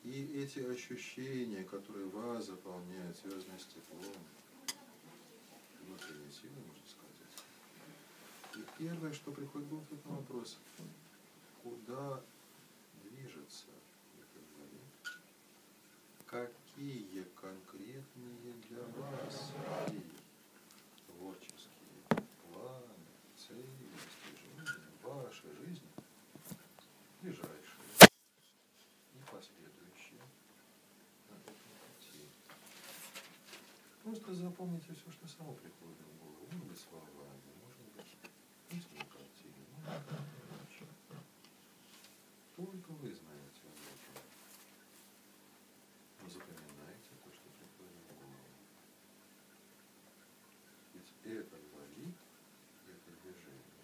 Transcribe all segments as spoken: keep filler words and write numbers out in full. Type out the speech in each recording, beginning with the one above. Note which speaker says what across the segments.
Speaker 1: И эти ощущения, которые вас заполняют, связанные с теплом, внутренней силой, можно сказать. И первое, что приходит в голову, это вопрос, куда движется этот момент, какие конкретные для вас свои творческие планы, цели, достижения в вашей жизни, ближайшие и последующие на этом пути. Просто запомните все, что само приходит в голову, может быть словами, может быть мыслью, картиной, может быть иначе. Только вы знаете об этом. Но запоминайте то, что приходит в голову. Ведь это говорит, это движение.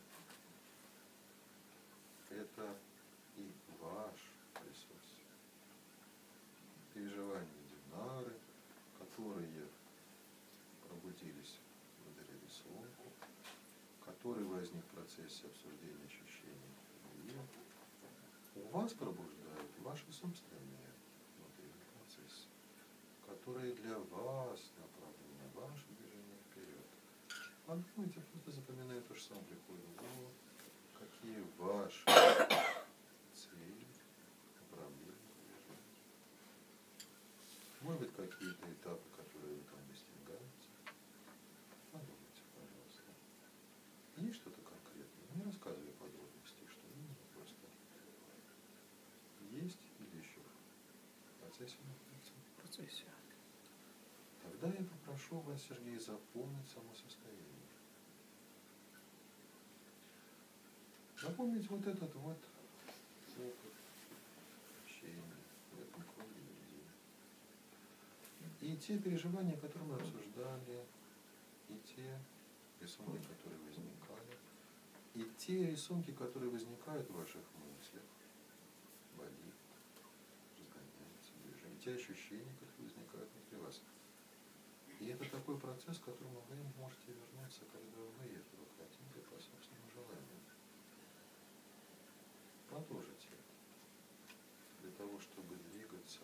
Speaker 1: Это и ваш ресурс. Переживания Динары, которые пробудились благодаря рисунку, который возник в процессе обсуждения ощущений. У вас пробуждают ваши собственные внутренние процессы, которые для вас направлены на ваше движение вперед. Подумайте, просто запоминайте то, что сам приходит в голову, какие ваши цели, направления движения. Может быть, какие-то этапы, которые вы там достигаете. Подумайте, пожалуйста. Есть что-то конкретное? Не рассказывай подробностей, что именно, просто есть или еще в процессе находится?
Speaker 2: В процессе.
Speaker 1: Тогда я попрошу вас, Сергей, запомнить само состояние. Запомнить вот этот вот опыт общения в этом круге людей. И те переживания, которые мы обсуждали, и те рисунки, которые возникали, и те рисунки, которые возникают в ваших мыслях, болит, разгоняются, движение, те ощущения, которые возникают внутри вас. И это такой процесс, к которому вы можете вернуться, когда вы этого хотите по собственному желанию. Продолжите для того, чтобы двигаться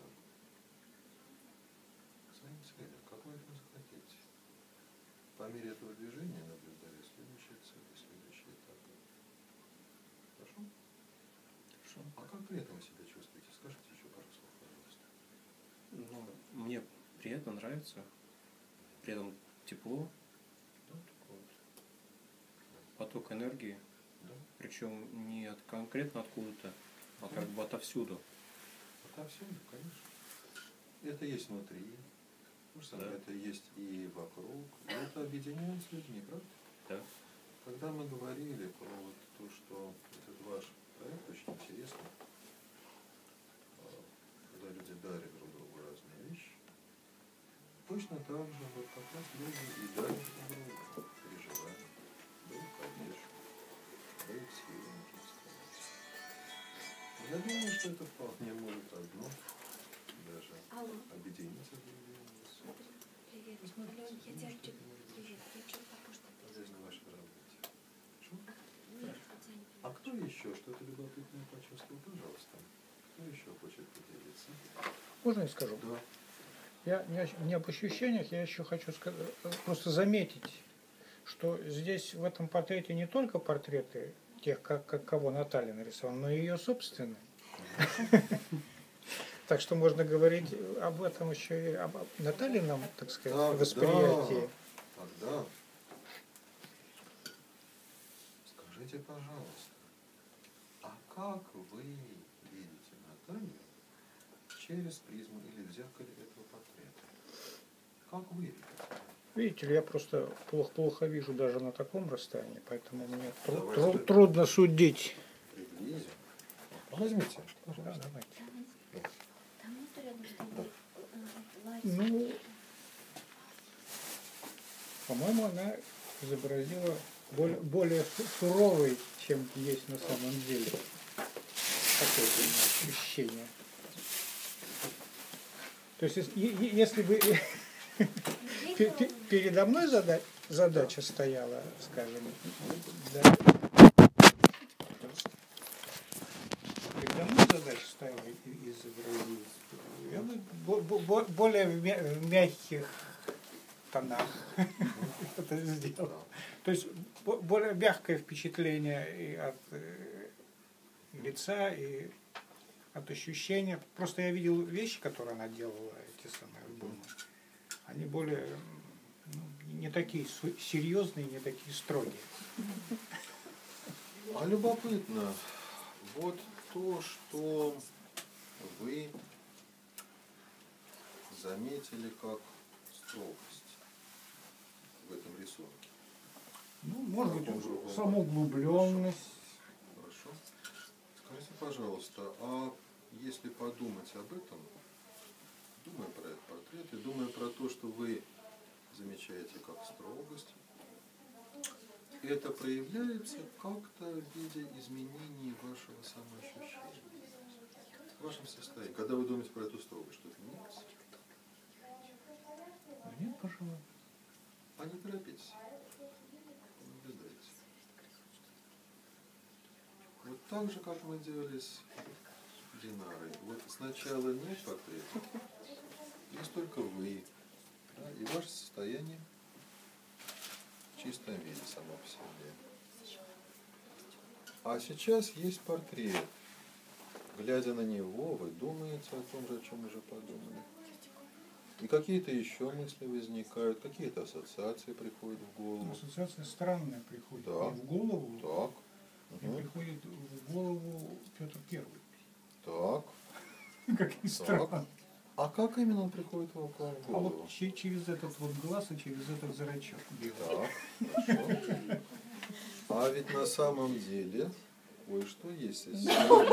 Speaker 1: к своим целям, как вы этого захотите. По мере этого движения наблюдая следующие цели, следующие этапы. Хорошо?
Speaker 2: Хорошо.
Speaker 1: А как при этом вы себя чувствуете? Скажите еще пару слов, пожалуйста.
Speaker 2: Ну, мне приятно, нравится. При этом тепло. Да, такой вот поток энергии.
Speaker 1: Да.
Speaker 2: Причем не от, конкретно откуда-то, а как бы отовсюду.
Speaker 1: Отовсюду, конечно. Это есть внутри. Да. Это есть и вокруг. И это объединяет с людьми, правда?
Speaker 2: Да.
Speaker 1: Когда мы говорили про вот то, что этот ваш проект очень интересный, когда люди дарят друг другу разные вещи, точно так же вот как раз люди и дарят друг другу переживания, дают поддержку, дают силы, можно сказать. Я думаю, что это вполне может одно даже
Speaker 3: Алло.
Speaker 1: объединиться в другие.
Speaker 3: Привет. Ален, я тебя чуть... Привет. Я чуть попозже.
Speaker 1: Полезно в вашей работе. Что?
Speaker 3: Нет,
Speaker 1: А кто еще что-то любопытное почувствовал? Пожалуйста. Кто еще хочет поделиться?
Speaker 4: Можно я скажу?
Speaker 1: Да.
Speaker 4: Я не, не об ощущениях, я еще хочу сказать, просто заметить, что здесь в этом портрете не только портреты тех, как, как кого Наталья нарисовала, но и ее собственные. Так что можно говорить об этом еще и об Натальином, так сказать, восприятии.
Speaker 1: Тогда скажите, пожалуйста, а как вы видите Наталью через призму или в зеркале этого портрета? Как вы видите?
Speaker 4: Видите ли, я просто плохо-плохо вижу даже на таком расстоянии, поэтому мне тру-
Speaker 1: Давайте
Speaker 4: тру- трудно судить.
Speaker 1: Приблизим. Возьмите.
Speaker 4: Да, давайте.
Speaker 3: Там вот рядом стоит лазер.
Speaker 4: Ну, по-моему, она изобразила более, более су- суровый, чем есть на самом деле. Такое у меня ощущение. То есть, если, е- е- если бы пе- пе- передо мной зада- задача стояла, скажем, да, передо мной задача стояла и- изобразить бо- бо- более в мя- в мягких тонах это сделал.
Speaker 1: Да.
Speaker 4: То есть бо- более мягкое впечатление и от э, лица, и от ощущения. Просто я видел вещи, которые она делала, эти самые альбомы. Они более м, ну, не такие су- серьезные, не такие строгие.
Speaker 1: А любопытно, вот то, что вы заметили как строгость в этом рисунке.
Speaker 4: Ну, может быть,
Speaker 1: Каком же он?
Speaker 4: самоуглубленность.
Speaker 1: Хорошо. Скажите, пожалуйста, а если подумать об этом, думая про этот портрет и думая про то, что вы замечаете как строгость, это проявляется как-то в виде изменений вашего самоощущения, в вашем состоянии. Когда вы думаете про эту строгость, что-то меняется?
Speaker 4: Нет, пожалуй.
Speaker 1: А не торопитесь. Наблюдайте. Вот так же, как мы делали с Динарой. Вот сначала нет портрета, есть только вы, да, и ваше состояние в чистом виде само по себе. А сейчас есть портрет. Глядя на него, вы думаете о том же, о чем уже подумали. И какие-то еще мысли возникают, какие-то ассоциации приходят в голову.
Speaker 4: Ассоциация странная приходит
Speaker 1: Да.
Speaker 4: мне в голову.
Speaker 1: Так.
Speaker 4: Мне
Speaker 1: Угу.
Speaker 4: приходит в голову Петр Первый.
Speaker 1: Так.
Speaker 4: Как ни странно.
Speaker 1: А как именно он приходит вам к вам в
Speaker 4: А
Speaker 1: голову?
Speaker 4: вот че- через этот вот глаз и через этот зрачок белый.
Speaker 1: Так, хорошо. А ведь на самом деле кое-что есть здесь.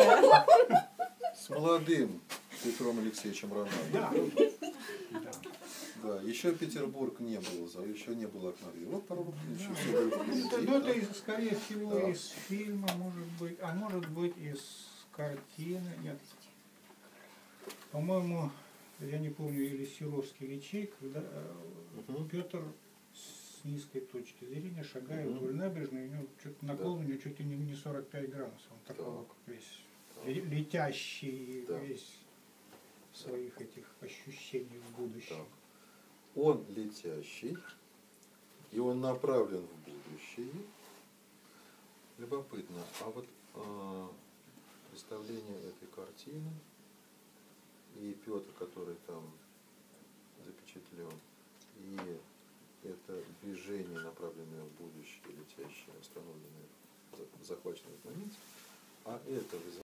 Speaker 1: С молодым Петром Алексеевичем Романовым.
Speaker 4: Да. Да.
Speaker 1: Да, еще Петербург не был, за- еще не было окна. Вот порог еще
Speaker 4: Да.
Speaker 1: все было
Speaker 4: Ну,
Speaker 1: впереди,
Speaker 4: ну, это,
Speaker 1: да?
Speaker 4: из- скорее всего,
Speaker 1: Да.
Speaker 4: из фильма, может быть, а может быть, из картины. Нет. По-моему, я не помню, или Серовский, или чей, когда
Speaker 1: Мгм.
Speaker 4: Петр с низкой точки зрения шагает
Speaker 1: Мгм.
Speaker 4: вдоль набережной, у него что-то наклон,
Speaker 1: Да.
Speaker 4: у него чуть ли не не сорок пять градусов. Он такой
Speaker 1: Так.
Speaker 4: весь
Speaker 1: Так.
Speaker 4: ле- летящий,
Speaker 1: Да.
Speaker 4: весь в своих этих ощущениях в будущем.
Speaker 1: Так. Он летящий, и он направлен в будущее. Любопытно, а вот а, представление этой картины и Петр, который там запечатлен, и это движение, направленное в будущее, летящее, остановленное, за- захваченное в моменте, а это вызывает